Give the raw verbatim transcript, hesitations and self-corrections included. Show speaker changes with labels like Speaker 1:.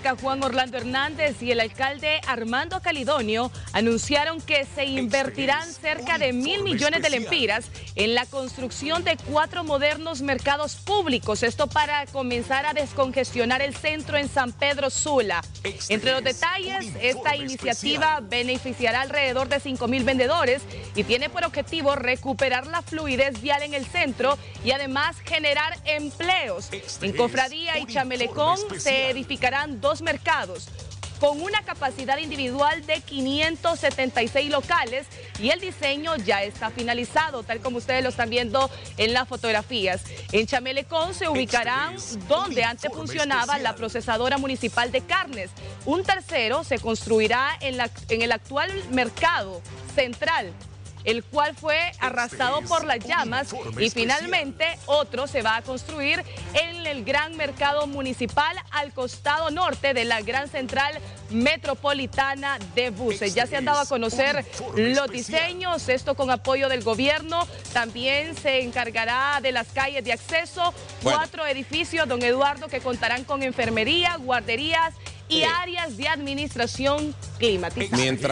Speaker 1: Pública Juan Orlando Hernández y el alcalde Armando Calidonio anunciaron que se invertirán cerca de mil millones de lempiras en la construcción de cuatro modernos mercados públicos, esto para comenzar a descongestionar el centro en San Pedro Sula. Entre los detalles, esta iniciativa beneficiará alrededor de cinco mil vendedores y tiene por objetivo recuperar la fluidez vial en el centro y además generar empleos. En Cofradía y Chamelecón se edificarán dos mercados con una capacidad individual de quinientos setenta y seis locales y el diseño ya está finalizado, tal como ustedes lo están viendo en las fotografías. En Chamelecón se ubicarán donde antes funcionaba la procesadora municipal de carnes. Un tercero se construirá en, la, en el actual mercado central, el cual fue arrasado por las llamas, y finalmente otro se va a construir en el gran mercado municipal al costado norte de la gran central metropolitana de buses. Ya se han dado a conocer los diseños, esto con apoyo del gobierno. También se encargará de las calles de acceso, bueno. cuatro edificios, don Eduardo, que contarán con enfermería, guarderías y áreas de administración climatizada. Mientras